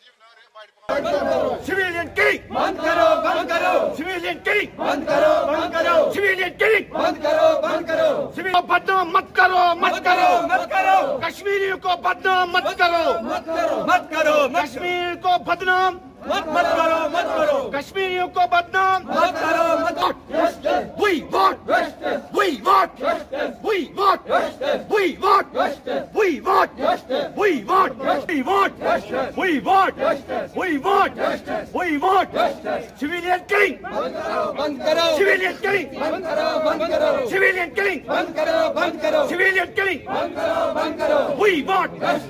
Civilian killing बंद करो बंद करो civilian killing बंद करो बंद करो civilian killing बंद करो बंद करो civilian को बदनाम मत करो मत करो मत करो कश्मीरियों को बदनाम मत करो मत करो मत करो कश्मीर को बदनाम मत करो मत करो कश्मीरियों को बदनाम मत करो मत we want we want we want we want we want we want we want we want we want we want civilian killing बंद करो civilian killing बंद करो बंद करो civilian killing बंद करो बंद करो civilian killing बंद करो बंद करो we want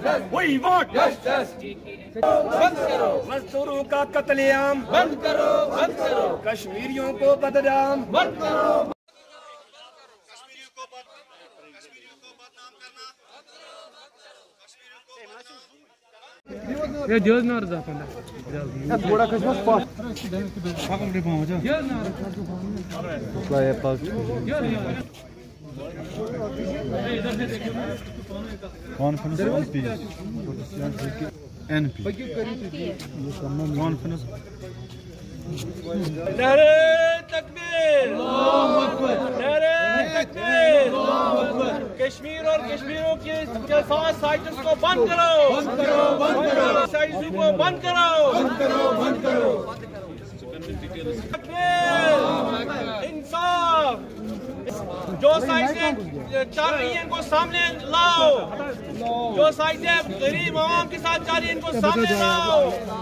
बंद करो मजदूरों का कत्लेआम बंद करो बंद करो कश्मीरियों को बदनाम बंद करो कश्मीरियों को बदनाम करना ये जोज ना रजा पंदा थोड़ा कस्मस पास पाकम रे पाओ जा ये ना लाए पास कॉन्फ्रेंस एनपी कॉन्फ्रेंस नारे तकबीर अल्लाहु अकबर नारे तकबीर अल्लाहु अकबर कश्मीर और कश्मीरियों के साथ साइट्स को बंद करो साइट्स को बंद करो तकबीर इंसाफ जो साइटें चल रही हैं इनको सामने लाओ जो साइटें गरीब आवाम के साथ चल रही हैं इनको सामने लाओ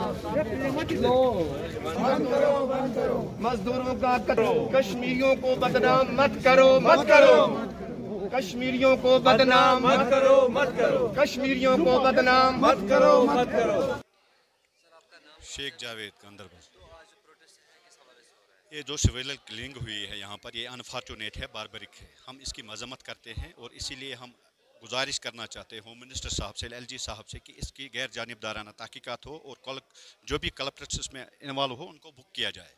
मजदूरों का कश्मीरियों को बदनाम मत करो कश्मीरियों को बदनाम मत करो कश्मीरियों को बदनाम मत करो शेख जावेद का अंदर बस ये जो सिविल किलिंग हुई है यहाँ पर ये अनफॉर्चुनेट है, बारबरिक है। हम इसकी मजम्मत करते हैं और इसीलिए हम गुजारिश करना चाहते हैं होम मिनिस्टर साहब से, एलजी साहब से कि इसकी गैर जानिबदाराना तहकीकात हो और जो भी कलप्रेट्स इसमें इन्वॉल्व हो उनको बुक किया जाए।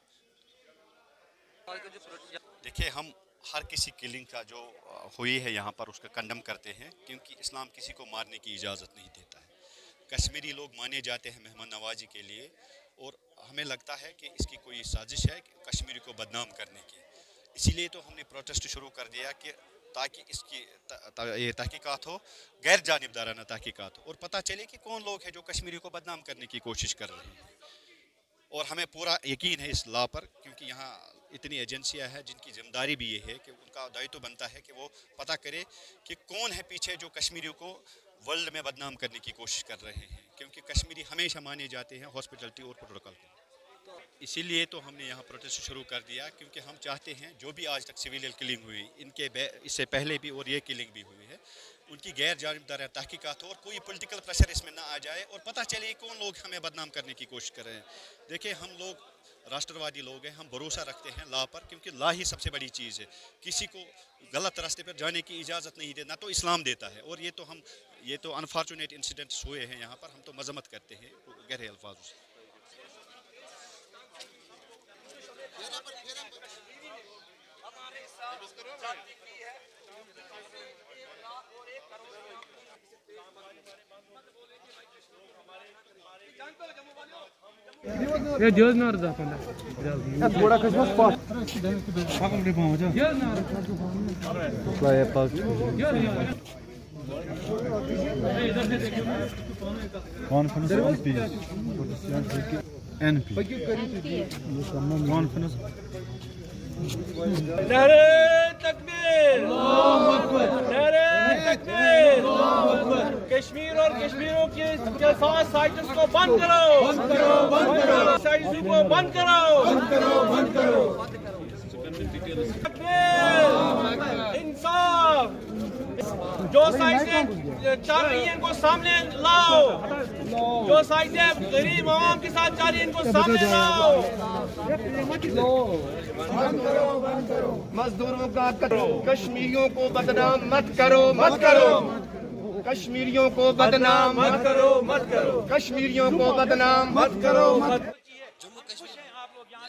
देखिए, हम हर किसी किलिंग का जो हुई है यहाँ पर उसका कंडम करते हैं, क्योंकि इस्लाम किसी को मारने की इजाज़त नहीं देता है। कश्मीरी लोग माने जाते हैं मेहमान नवाजी के लिए और हमें लगता है कि इसकी कोई साजिश है कश्मीरी को बदनाम करने की। इसीलिए तो हमने प्रोटेस्ट शुरू कर दिया कि ताकि इसकी ये तहकीकात हो, गैर जानिबदाराना तहकीकात हो और पता चले कि कौन लोग हैं जो कश्मीरी को बदनाम करने की कोशिश कर रहे हैं। और हमें पूरा यकीन है इस लॉ पर, क्योंकि यहाँ इतनी एजेंसियाँ हैं जिनकी जिम्मेदारी भी ये है कि उनका दायित्व बनता है कि वो पता करे कि कौन है पीछे जो कश्मीरियों को वर्ल्ड में बदनाम करने की कोशिश कर रहे हैं, क्योंकि कश्मीरी हमेशा माने जाते हैं हॉस्पिटलिटी और प्रोटोकॉल को। इसीलिए तो हमने यहाँ प्रोटेस्ट शुरू कर दिया, क्योंकि हम चाहते हैं जो भी आज तक सिविलियन किलिंग हुई, इनके इससे पहले भी और ये किलिंग भी हुई है, उनकी गैर जानिबदार तहकीकात हो और कोई पॉलिटिकल प्रेशर इसमें ना आ जाए और पता चले कौन लोग हमें बदनाम करने की कोशिश कर रहे हैं। देखिए, हम लोग राष्ट्रवादी लोग हैं, हम भरोसा रखते हैं लॉ पर, क्योंकि लॉ ही सबसे बड़ी चीज़ है। किसी को गलत रास्ते पर जाने की इजाज़त नहीं देना तो इस्लाम देता है। और ये तो अनफॉर्चुनेट इंसिडेंट्स हुए हैं यहाँ पर, हम तो मजम्मत करते हैं गहरे अल्फाज से। ये जोज ना रजा पंदा थोड़ा कस्मस पास पाकम रे पाओ जा ये ना लाए पास कॉन्फ्रेंस एनपी कॉन्फ्रेंस नारे तकबीर अल्लाहु अकबर नारे तकबीर अल्लाहु अकबर कश्मीर और कश्मीरियों के साथ साइट्स को बंद करो साइट्स को बंद करो तकबीर इंसाफ जो साइटें चल रही हैं इनको सामने लाओ जो साइटें गरीब आवाम के साथ चल रही हैं इनको सामने लाओ मजदूरों का कश्मीरियों को बदनाम मत करो कश्मीरियों को बदनाम मत करो कश्मीरियों को बदनाम मत करो। जम्मू कश्मीर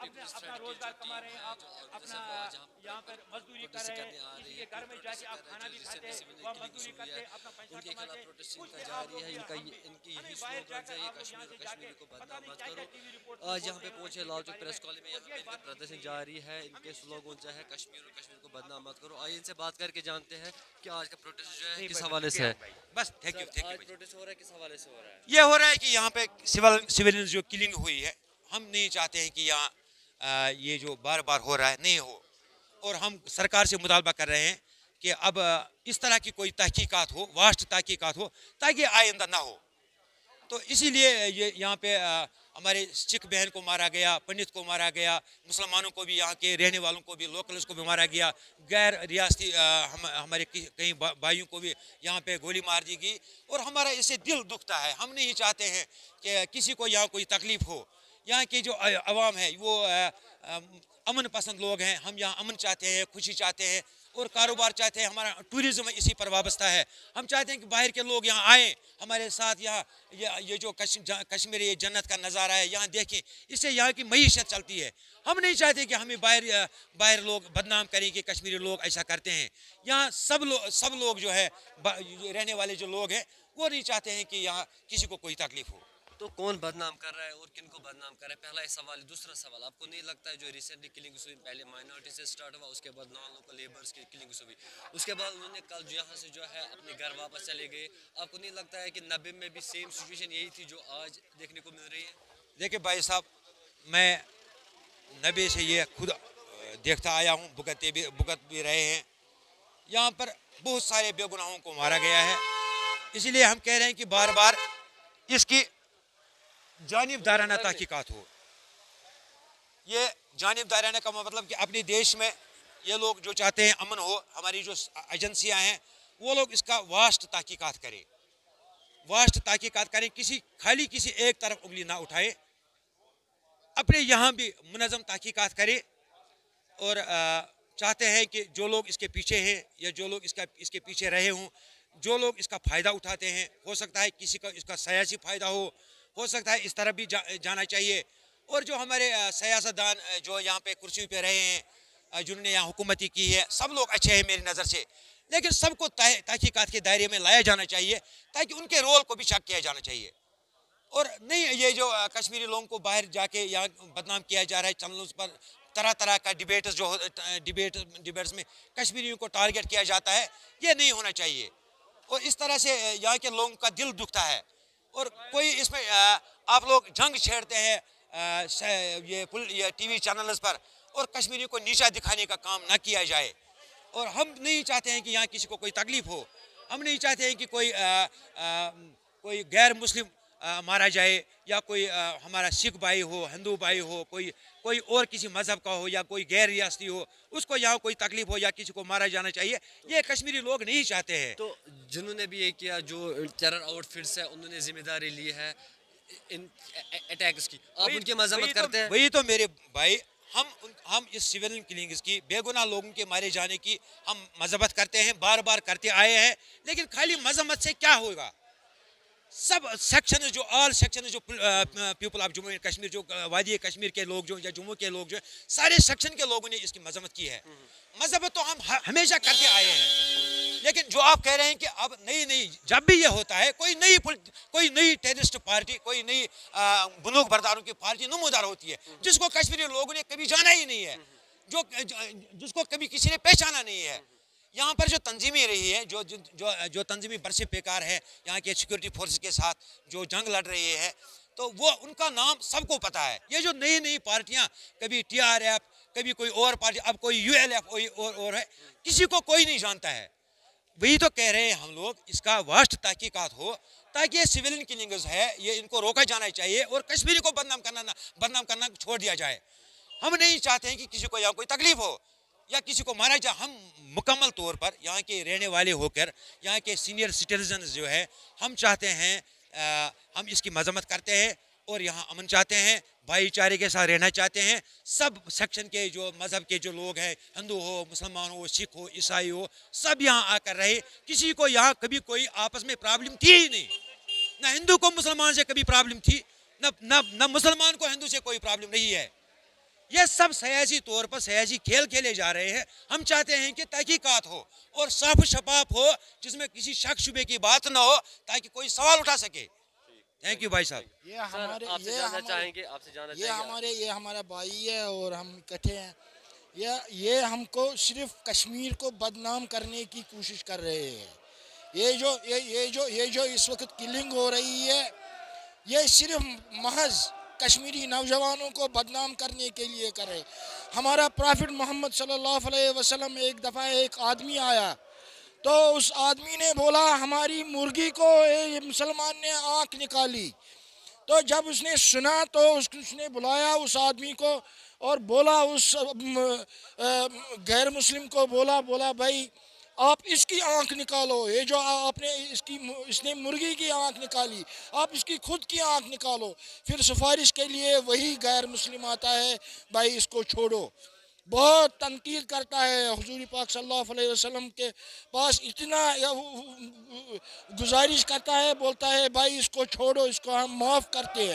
اپنا روزگار کما رہے ہیں, آپ اپنا یہاں پر مزدوری کر رہے ہیں, کسی کے گھر میں جا کے آپ کھانا بھی کھاتے ہیں, وہ مزدوری کرتے ہیں, اپنا پیسہ کماتے ہیں, کچھ بھی آپ لوگ ہمیں باہر جا کر آپ لوگ یہاں سے جا کے پتہ نہیں کیا کیا ٹی وی رپورٹ. آج یہاں پہ پہنچے لال چوک پریس کالونی میں, ان کا پردرشن جاری ہے, ان کے سلوگن جو ہے کشمیر اور کشمیر کو بدنام مت کرو. آئیے ان سے بات کر کے جانتے ہیں کہ آج کا پروٹیسٹ جو ہے کس حوالے سے ہے. بس تھینک یو. آج پروٹیسٹ ہو رہا ہے کس حوالے سے ہو رہا ہے؟ یہ ہو رہا ہے کہ یہاں پہ سیولینز جو کلنگ ہوئی ہے, ہم نہیں چاہتے ہیں کہ یہاں یہ جو بار بار ہو رہا ہے نہیں ہو, اور ہم سرکار سے مطالبہ کر رہے ہیں کہ اب اس طرح کی کوئی تحقیقات ہو, واسٹ تحقیقات ہو, تاکہ آئندہ نہ ہو. تو اسی لیے یہ یہاں پہ ہمارے سکھ بہن کو مارا گیا, پنڈت کو مارا گیا, مسلمانوں کو بھی, یہاں کے رہنے والوں کو بھی, لوکلز کو بھی مارا گیا, غیر ریاستی ہمارے کئی بھائیوں کو بھی یہاں پہ گولی مار دی گئی, اور ہمارا اس سے دل دکھتا ہے. ہم نہیں چاہتے ہیں کہ کسی کو یہاں کوئی تکلیف ہو. یہاں کی جو عوام ہے وہ امن پسند لوگ ہیں, ہم یہاں امن چاہتے ہیں, خوشی چاہتے ہیں, اور کاروبار چاہتے ہیں. ہمارا ٹورزم اسی پر وابستہ ہے. ہم چاہتے ہیں کہ باہر کے لوگ یہاں آئیں ہمارے ساتھ, یہاں یہ جو کشمیر یہ جنت کا نظارہ ہے یہاں دیکھیں, اس سے یہاں کی معیشت چلتی ہے. ہم نہیں چاہتے کہ ہمیں باہر لوگ بدنام کریں کہ کشمیری لوگ ایسا کرتے ہیں. یہاں سب لوگ جو ہے رہنے والے جو لوگ ہیں وہ نہیں چاہتے ہیں کہ یہاں کسی کو کوئی تکلیف ہو. تو کون بدنام کر رہا ہے اور کن کو بدنام کر رہا ہے؟ پہلا یہ سوال. دوسرا سوال, آپ کو نہیں لگتا ہے جو ریسنٹلی کلنگ ہوئی, پہلے مائنورٹی سے سٹارٹ ہوا, اس کے بعد نان لوکل لیبرس کی کلنگ ہوئی, اس کے بعد انہوں نے کل جو یہاں سے جو ہے اپنے گھر واپس چلے گئے. آپ کو نہیں لگتا ہے کہ 90 میں بھی سیم سچویشن یہی تھی جو آج دیکھنے کو مل رہی ہے؟ دیکھیں بھائی صاحب, میں 90 سے یہ خود دیکھتا آیا ہوں, بھگت بھی رہے ہیں. یہاں پر بہت سارے بے گناہوں کو مارا گیا ہے. اسی لیے ہم کہہ رہے ہیں کہ بار بار اس کی جانبدارانہ تحقیقات ہو. یہ جانبدارانہ کا مطلب کہ اپنے دیش میں یہ لوگ جو چاہتے ہیں امن ہو, ہماری جو ایجنسیاں ہیں وہ لوگ اس کا واسٹ تحقیقات کریں, خالی کسی ایک طرف انگلی نہ اٹھائے, اپنے یہاں بھی منظم تحقیقات کرے. اور چاہتے ہیں کہ جو لوگ اس کے پیچھے ہیں یا جو لوگ اس کے پیچھے رہے ہوں, جو لوگ اس کا فائدہ اٹھاتے ہیں, ہو سکتا ہے کسی کا اس کا سیاسی فائدہ ہو سکتا ہے اس طرف بھی جانا چاہیے. اور جو ہمارے سیاستدان جو یہاں پہ کرسیوں پہ رہے ہیں, جنہوں نے یہاں حکومتی کی ہے, سب لوگ اچھے ہیں میری نظر سے, لیکن سب کو تحقیقات کے دائرے میں لایا جانا چاہیے تاکہ ان کے رول کو بھی چیک کیا جانا چاہیے. اور نہیں یہ جو کشمیری لوگوں کو باہر جا کے یہاں بدنام کیا جا رہا ہے, چینلز پر طرح کا ڈیبیٹس میں کشمیریوں کو ٹارگیٹ کیا جاتا ہے, یہ نہیں ہونا چاہیے. اور اس طرح سے یہاں کے لوگوں کا دل دکھتا ہے. اور کوئی اس میں آپ لوگ جنگ چھیڑتے ہیں یہ ٹی وی چینلز پر, اور کشمیری کو نیچا دکھانے کا کام نہ کیا جائے. اور ہم نہیں چاہتے ہیں کہ یہاں کسی کو کوئی تکلیف ہو. ہم نہیں چاہتے ہیں کہ کوئی غیر مسلم مارا جائے, یا کوئی ہمارا سکھ بھائی ہو, ہندو بھائی ہو, کوئی اور کسی مذہب کا ہو, یا کوئی غیر ریاستی ہو, اس کو یہاں کوئی تکلیف ہو یا کسی کو مارا جانا چاہیے, یہ کشمیری لوگ نہیں چاہتے ہیں. تو جنہوں نے بھی یہ کیا, جو ٹیرر آؤٹ فٹس ہے, انہوں نے ذمہ داری لی ہے ان اٹیکس کی, آپ ان کی مذمت کرتے ہیں؟ وہی تو میرے بھائی, ہم اس سیویلین کلنگز کی, بے گناہ لوگوں کے مارے جانے کی ہم مذمت کرتے ہیں, بار بار کرتے آئے ہیں. لیکن خالی مذمت سے کیا ہوگا؟ سب سیکشن آل سیکشن جو people of Jammu and Kashmir, جو وادی کشمیر کے لوگ جو یا جموں کے لوگ جو سارے سیکشن کے لوگوں نے اس کی مذمت کی ہے. مذمت تو ہم ہمیشہ کرتے آئے ہیں. لیکن جو آپ کہہ رہے ہیں کہ اب نہیں, جب بھی یہ ہوتا ہے کوئی نئی ٹیررسٹ پارٹی, کوئی نئی بندوق برداروں کی پارٹی نمودار ہوتی ہے, جس کو کشمیری لوگوں نے کبھی جانا ہی نہیں ہے, جس کو کبھی کسی نے پہچانا نہیں ہے. یہاں پر جو تنظیمیں رہی ہے, جو تنظیمی برسے پیکار ہے یہاں کے سیکورٹی فورس کے ساتھ جو جنگ لڑ رہی ہے, تو وہ ان کا نام سب کو پتہ ہے. یہ جو نئی پارٹیاں, کبھی TRF, کبھی کوئی اور پارٹی, اب کوئی ULF اور ہے, کسی کو کوئی نہیں جانتا ہے. وہی تو کہہ رہے ہیں ہم لوگ, اس کا واسٹ تحقیقات ہو تاکہ یہ سیویلین کلنگز ہے یہ ان کو روکا جانا چاہیے, اور کشمیری کو بدنام کرنا چھوڑ دیا جائے. ہم نہیں چاہتے ہیں کہ کسی کو یہاں کوئی تکلیف ہو یا کسی کو مارا جائے. ہم مکمل طور پر یہاں کے رہنے والے ہو کر, یہاں کے سینئر سٹیزنز جو ہے, ہم چاہتے ہیں, ہم اس کی مذمت کرتے ہیں اور یہاں امن چاہتے ہیں, بھائی چارے کے ساتھ رہنا چاہتے ہیں. سب سیکشن کے جو مذہب کے جو لوگ ہیں, ہندو ہو, مسلمان ہو, سکھ ہو, عیسائی ہو, سب یہاں آ کر رہے. کسی کو یہاں کبھی کوئی آپس میں پرابلم تھی ہی نہیں. نہ ہندو کو مسلمان سے کبھی پرابلم تھی, نہ مسلمان کو ہندو سے کوئی پرابلم نہیں ہے. ये सब सियासी तौर पर सियासी खेल खेले जा रहे हैं। हम चाहते हैं कि तहकीकात हो और साफ शफाफ हो, जिसमें किसी शक शुबे की बात ना हो, ताकि कोई सवाल उठा सके। थैंक यू भाई साहब। ये हमारे ये हमारा भाई है और हम इकट्ठे हैं। ये हमको सिर्फ कश्मीर को बदनाम करने की कोशिश कर रहे हैं। ये जो इस वक्त किलिंग हो रही है, ये सिर्फ महज कश्मीरी नौजवानों को बदनाम करने के लिए कर रहे। हमारा प्रॉफिट मोहम्मद सल्लल्लाहु अलैहि वसल्लम एक दफ़ा एक आदमी आया, तो उस आदमी ने बोला हमारी मुर्गी को मुसलमान ने आँख निकाली। तो जब उसने सुना तो उसने बुलाया उस आदमी को और बोला उस गैर मुस्लिम को बोला भाई आप इसकी आंख निकालो, ये जो आपने इसने मुर्गी की आंख निकाली, आप इसकी खुद की आंख निकालो। फिर सिफारिश के लिए वही गैर मुस्लिम आता है, भाई इसको छोड़ो। बहुत तनकीद करता है, हुजूर पाक सल्लल्लाहु अलैहि वसल्लम के पास इतना गुजारिश करता है, बोलता है भाई इसको छोड़ो, इसको हम माफ़ करते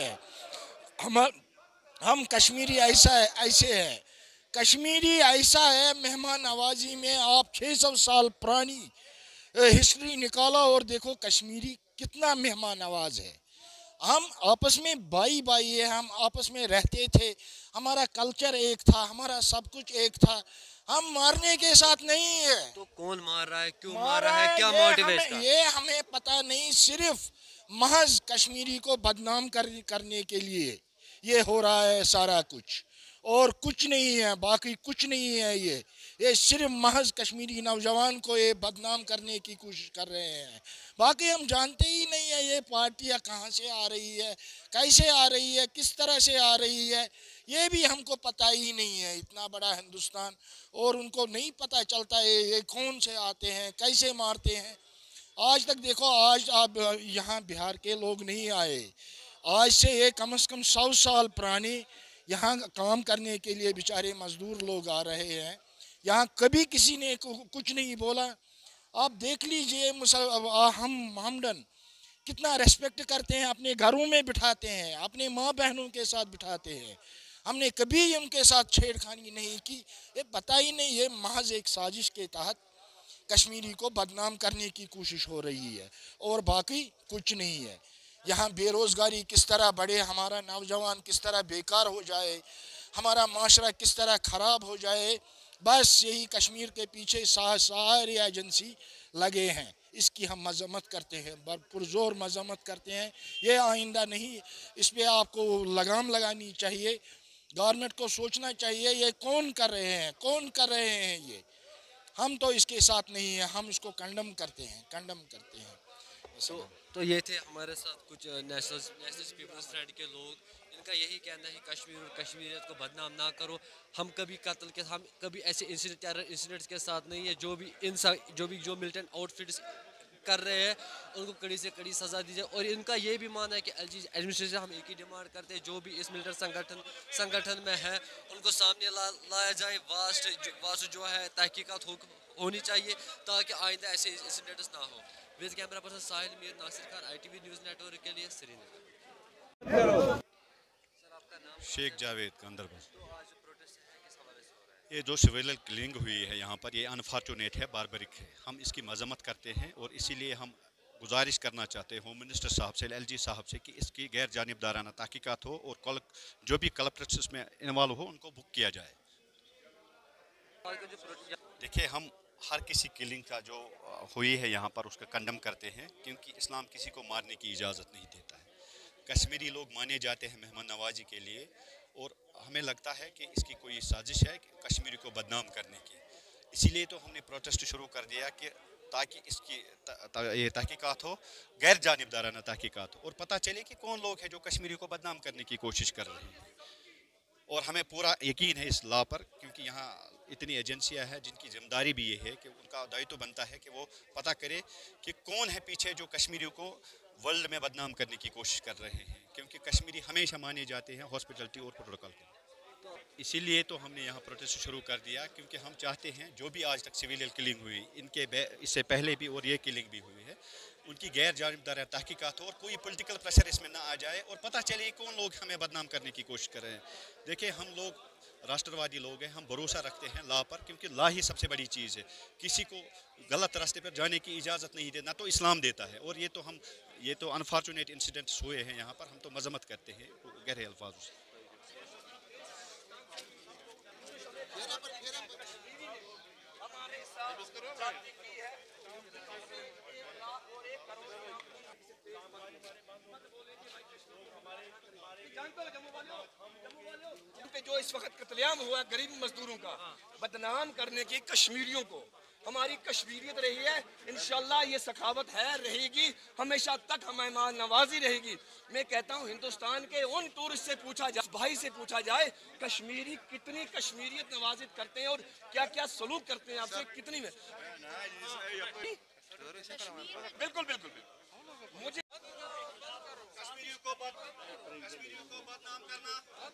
हैं। हम कश्मीरी ऐसे हैं, कश्मीरी ऐसा है, मेहमान नवाजी में आप 600 साल पुरानी हिस्ट्री निकालो और देखो कश्मीरी कितना मेहमान नवाज है। हम आपस में भाई है, हम आपस में रहते थे, हमारा कल्चर एक था, हमारा सब कुछ एक था। हम मारने के साथ नहीं है। तो कौन मार रहा है, क्यों मार रहा है, क्या मोटिव है इसका? ये हमें पता नहीं, सिर्फ महज कश्मीरी को बदनाम करने के लिए ये हो रहा है सारा कुछ, और कुछ नहीं है, बाकी कुछ नहीं है। ये सिर्फ महज कश्मीरी नौजवान को ये बदनाम करने की कोशिश कर रहे हैं। बाकी हम जानते ही नहीं है ये पार्टियाँ कहाँ से आ रही है, कैसे आ रही है, किस तरह से आ रही है, ये भी हमको पता ही नहीं है। इतना बड़ा हिंदुस्तान और उनको नहीं पता चलता है ये कौन से आते हैं, कैसे मारते हैं। आज तक देखो, आज आप यहाँ बिहार के लोग नहीं आए, आज से ये कम से कम 100 साल पुराने यहाँ काम करने के लिए बेचारे मज़दूर लोग आ रहे हैं। यहाँ कभी किसी ने कुछ नहीं बोला। आप देख लीजिए हम हमडन कितना रेस्पेक्ट करते हैं, अपने घरों में बिठाते हैं, अपने माँ बहनों के साथ बिठाते हैं। हमने कभी उनके साथ छेड़खानी नहीं की। ये पता ही नहीं, ये महज एक साजिश के तहत कश्मीरी को बदनाम करने की कोशिश हो रही है और बाकी कुछ नहीं है। यहाँ बेरोज़गारी किस तरह बढ़े, हमारा नौजवान किस तरह बेकार हो जाए, हमारा माशरा किस तरह ख़राब हो जाए, बस यही कश्मीर के पीछे सारी एजेंसी लगे हैं। इसकी हम मजम्मत करते हैं, पुरज़ोर मजम्मत करते हैं। ये आइंदा नहीं, इस पर आपको लगाम लगानी चाहिए। गवर्नमेंट को सोचना चाहिए ये कौन कर रहे हैं ये। हम तो इसके साथ नहीं हैं, हम इसको कंडम करते हैं। तो ये थे हमारे साथ कुछ नेशनल पीपल्स फ्रंट के लोग, इनका यही कहना है कश्मीर और कश्मीरियत को बदनाम ना करो। हम कभी कत्ल के, हम कभी ऐसे टेरर इंसिडेंट्स के साथ नहीं है। जो मिलिटेंट आउटफिट्स कर रहे हैं उनको कड़ी से कड़ी सज़ा दी जाए। और इनका ये भी मानना है कि एलजी एडमिनिस्ट्रेशन हम एक ही डिमांड करते हैं, जो भी इस मिलिटेंट संगठन में है उनको सामने लाया जाए। वास्ट जो है तहकीकात होनी चाहिए ताकि आइंदा ऐसे इंसिडेंट्स ना हो। With camera person Sahil Mir, Nasir Khan, ITV news network के लिए श्रीनगर। शेख जावेद कंदरबल। ये जो सिविल किलिंग हुई है यहाँ पर, ये अनफॉर्चुनेट है, बारबरिक है। हम इसकी मजम्मत करते हैं और इसीलिए हम गुजारिश करना चाहते हैं होम मिनिस्टर साहब से, LG साहब से, कि इसकी गैर जानिबदाराना तहकीकात हो और जो भी कलप्रेट्स इसमें इन्वॉल्व हो उनको बुक किया जाए। देखिए, हम हर किसी किलिंग का जो हुई है यहाँ पर उसका कंडम करते हैं, क्योंकि इस्लाम किसी को मारने की इजाज़त नहीं देता है। कश्मीरी लोग माने जाते हैं मेहमान नवाजी के लिए, और हमें लगता है कि इसकी कोई साजिश है कि कश्मीरी को बदनाम करने की। इसीलिए तो हमने प्रोटेस्ट शुरू कर दिया कि ताकि इसकी ये तहकीकात हो, गैर जानिबदाराना तहकीकात हो, और पता चले कि कौन लोग हैं जो कश्मीरी को बदनाम करने की कोशिश कर रहे हैं। और हमें पूरा यकीन है इस लॉ पर, क्योंकि यहाँ इतनी एजेंसियां हैं जिनकी जिम्मेदारी भी ये है कि उनका दायित्व बनता है कि वो पता करे कि कौन है पीछे जो कश्मीरियों को वर्ल्ड में बदनाम करने की कोशिश कर रहे हैं, क्योंकि कश्मीरी हमेशा माने जाते हैं हॉस्पिटलिटी और प्रोटोकॉल के। इसीलिए तो हमने यहाँ प्रोटेस्ट शुरू कर दिया, क्योंकि हम चाहते हैं जो भी आज तक सिविलियन किलिंग हुई, इससे पहले भी और ये किलिंग भी हुई है, उनकी गैर जानिबदार तहकीकात हो और कोई पॉलिटिकल प्रेशर इसमें ना आ जाए और पता चले कौन लोग हमें बदनाम करने की कोशिश कर रहे हैं। देखिए, हम लोग राष्ट्रवादी लोग हैं, हम भरोसा रखते हैं लॉ पर, क्योंकि लॉ ही सबसे बड़ी चीज़ है। किसी को गलत रास्ते पर जाने की इजाज़त नहीं देना, तो इस्लाम देता है। और ये तो अनफॉर्चुनेट इंसिडेंट्स हुए हैं यहाँ पर, हम तो मजम्मत करते हैं गहरे अल्फाजों से। जो इस वक्त कत्लेआम हुआ गरीब मजदूरों का, बदनाम करने की कश्मीरियों को, हमारी कश्मीरियत रही है, इंशाल्लाह ये सखावत है, रहेगी हमेशा तक, हमें नवाजी रहेगी। मैं कहता हूँ हिंदुस्तान के उन टूरिस्ट से पूछा जाए, भाई से पूछा जाए, कश्मीरी कितनी कश्मीरियत नवाजित करते हैं और क्या क्या सलूक करते हैं आपसे, कितनी में। बिल्कुल बिल्कुल मुझे कश्मीरियों को बदनाम करना,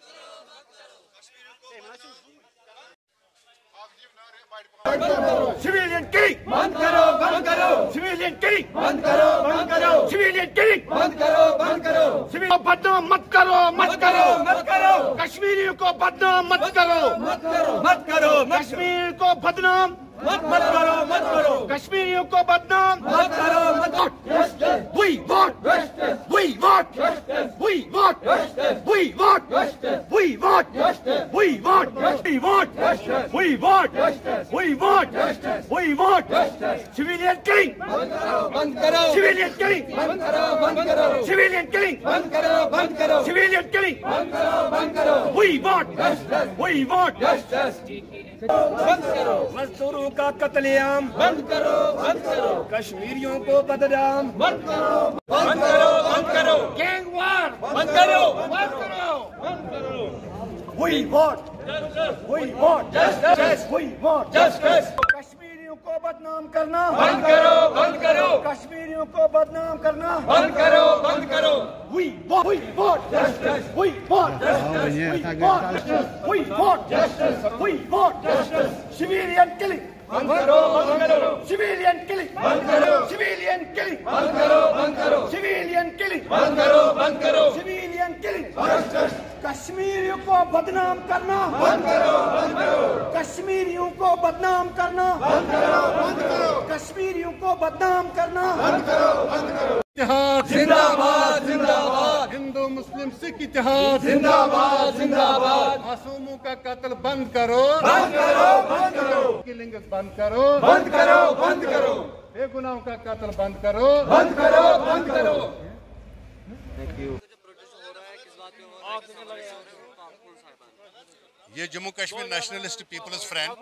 Civilian killing बंद करो, बंद करो, civilian killing बंद करो, बंद करो, civilian killing बंद करो, बंद करो, civilian को बदनाम मत करो, मत करो, मत करो, कश्मीरियों को बदनाम मत करो, मत करो, मत करो, कश्मीर को बदनाम मत करो, मत करो, कश्मीरियों को बदनाम मत करो, मत करो। We want Justice, we want justice, we want justice, we want justice, we want justice, we want we want justice, we want justice, we want justice, we want justice. civilian killing बंद करो, बंद करो, civilian killing बंद करो, बंद करो, civilian killing बंद करो, बंद करो, civilian killing बंद करो, बंद करो, we want Justice. we want justice, बंद करो, मजदूरों का कत्लेआम बंद करो, बंद करो, कश्मीरियों को बदनाम बंद करो, बंद करो, बंद करो, gang war बंद करो, बंद करो बंद करो, we want Justice. we want Justice. कश्मीरियों को बदनाम करना बंद करो, बंद करो, कश्मीरियों को बदनाम करना बंद करो, बंद करो, we want Justice. we want we want we want civilian killing बंद करो, बंद करो, civilian killing बंद करो, civilian killing बंद करो, बंद करो, civilian killing बंद करो, बंद करो, civilian killing कश्मीरियों को बदनाम करना बंद करो, बंद करो, कश्मीरियों को बदनाम करना बंद करो, बंद करो, कश्मीरियों को बदनाम करना बंद करो, बंद करो, इतिहाद जिंदाबाद, जिंदाबाद, हिंदू मुस्लिम सिख इतिहाद जिंदाबाद, जिंदाबाद, मासूमों का कत्ल बंद करो, बंद करो, बंद करो, किलिंग बंद करो, बंद करो, बंद करो, बेगुनाहों का कत्ल बंद करो, बंद करो, बंद करो। ये Jammu Kashmir nationalist people's front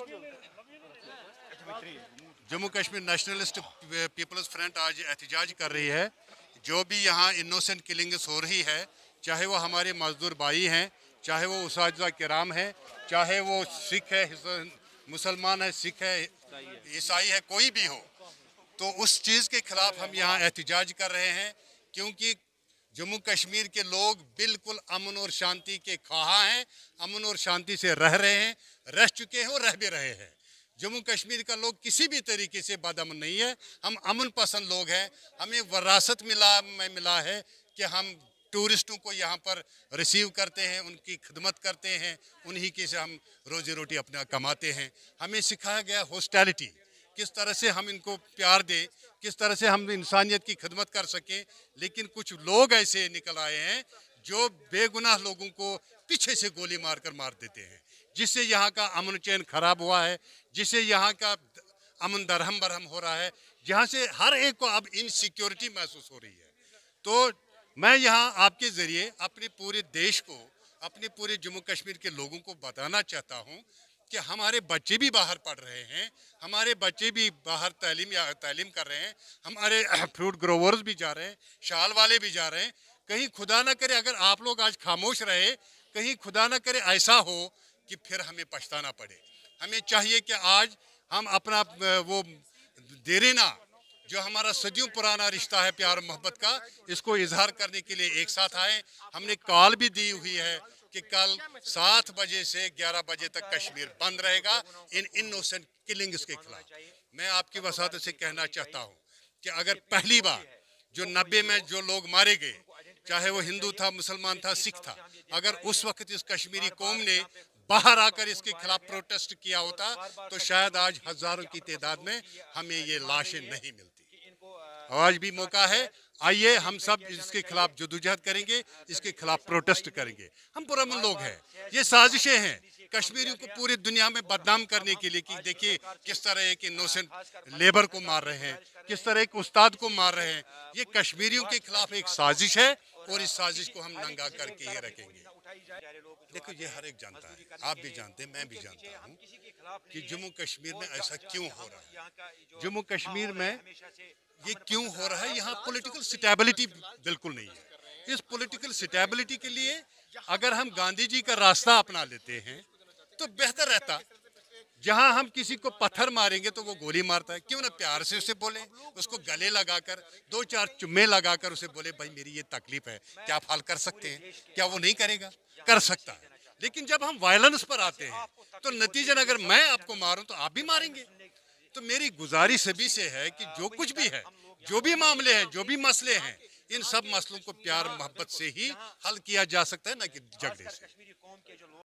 आज एहतजाज कर रही है। जो भी यहाँ इनोसेंट किलिंग्स हो रही है, चाहे वो हमारे मजदूर भाई हैं, चाहे वो उसातिज़ा किराम हैं, चाहे वो सिख है, मुसलमान है, सिख है, ईसाई है, कोई भी हो, तो उस चीज़ के खिलाफ हम यहाँ एहतजाज कर रहे हैं। क्योंकि जम्मू कश्मीर के लोग बिल्कुल अमन और शांति के ख्वाह हैं, अमन और शांति से रह रहे हैं, रह चुके हैं और रह भी रहे हैं। जम्मू कश्मीर का लोग किसी भी तरीके से बदअमन नहीं है, हम अमन पसंद लोग हैं। हमें विरासत मिला है कि हम टूरिस्टों को यहाँ पर रिसीव करते हैं, उनकी खिदमत करते हैं, उन्हीं की से हम रोजी रोटी अपना कमाते हैं। हमें सिखाया गया हॉस्टैलिटी, किस तरह से हम इनको प्यार दें, किस तरह से हम इंसानियत की खिदमत कर सकें। लेकिन कुछ लोग ऐसे निकल आए हैं जो बेगुनाह लोगों को पीछे से गोली मारकर मार देते हैं, जिससे यहाँ का अमन चैन खराब हुआ है, जिससे यहाँ का अमन दरहम बरहम हो रहा है, जहाँ से हर एक को अब इनसिक्योरिटी महसूस हो रही है। तो मैं यहाँ आपके ज़रिए अपने पूरे देश को, अपने पूरे जम्मू कश्मीर के लोगों को बताना चाहता हूँ कि हमारे बच्चे भी बाहर पढ़ रहे हैं, हमारे बच्चे भी बाहर तालीम कर रहे हैं, हमारे फ्रूट ग्रोवर्स भी जा रहे हैं, शाल वाले भी जा रहे हैं। कहीं खुदा ना करे अगर आप लोग आज खामोश रहे, कहीं खुदा ना करे ऐसा हो कि फिर हमें पछताना पड़े। हमें चाहिए कि आज हम अपना वो देरेना जो हमारा सदियों पुराना रिश्ता है प्यार मोहब्बत का, इसको इजहार करने के लिए एक साथ आए। हमने कॉल भी दी हुई है कि कल 7 बजे से 11 बजे तक कश्मीर बंद रहेगा इन इनोसेंट किलिंग्स के खिलाफ। मैं आपकी वसात से कहना चाहता हूँ कि अगर पहली बार जो 90 में जो लोग मारे गए, चाहे वो हिंदू था, मुसलमान था, सिख था, अगर उस वक्त इस कश्मीरी कौम ने बाहर आकर इसके खिलाफ प्रोटेस्ट किया होता तो शायद आज हजारों की तादाद में हमें ये लाशें नहीं मिलती। आज भी मौका है, आइए हम सब इसके खिलाफ जदोजहद करेंगे, इसके खिलाफ प्रोटेस्ट करेंगे। हम पुरअमन लोग हैं, ये साजिशें हैं कश्मीरियों को पूरी दुनिया में बदनाम करने के लिए कि देखिए किस तरह एक इनोसेंट लेबर को मार रहे हैं, किस तरह एक उस्ताद को मार रहे हैं। ये कश्मीरियों के खिलाफ एक साजिश है और इस साजिश को हम नंगा करके ही रखेंगे। देखो ये हर एक जानता है, आप भी जानते हैं, मैं भी जानता हूँ कि जम्मू कश्मीर में ऐसा क्यों हो रहा है। जम्मू कश्मीर में ये क्यों हो रहा है, यहाँ पॉलिटिकल स्टेबिलिटी बिल्कुल नहीं है। इस पॉलिटिकल स्टेबिलिटी के लिए अगर हम गांधी जी का रास्ता अपना लेते हैं तो बेहतर रहता। जहां हम किसी को पत्थर मारेंगे तो वो गोली मारता है, क्यों ना प्यार से उसे बोले, उसको गले लगाकर 2-4 चुम्मे लगाकर उसे बोले भाई मेरी ये तकलीफ है, क्या आप हल कर सकते हैं? क्या वो नहीं करेगा? कर सकता है। लेकिन जब हम वायलेंस पर आते हैं तो नतीजन अगर मैं आपको मारूं तो आप भी मारेंगे। तो मेरी गुजारिश सभी से है कि जो कुछ भी है, जो भी मामले हैं, जो भी मसले हैं, इन सब मसलों को प्यार मोहब्बत से ही हल किया जा सकता है, ना कि झगड़े से।